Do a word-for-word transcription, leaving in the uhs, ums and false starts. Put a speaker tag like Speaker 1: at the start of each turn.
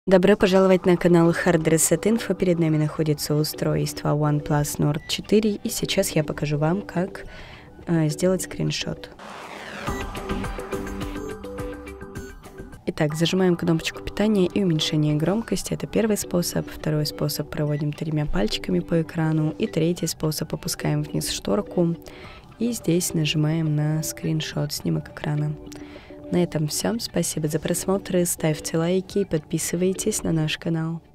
Speaker 1: Добро пожаловать на канал Hard Reset Info. Перед нами находится устройство OnePlus Nord четыре, и сейчас я покажу вам, как э, сделать скриншот. Итак, зажимаем кнопочку питания и уменьшение громкости. Это первый способ. Второй способ — проводим тремя пальчиками по экрану. И третий способ — опускаем вниз шторку. И здесь нажимаем на скриншот, снимок экрана. На этом все. Спасибо за просмотр. Ставьте лайки и подписывайтесь на наш канал.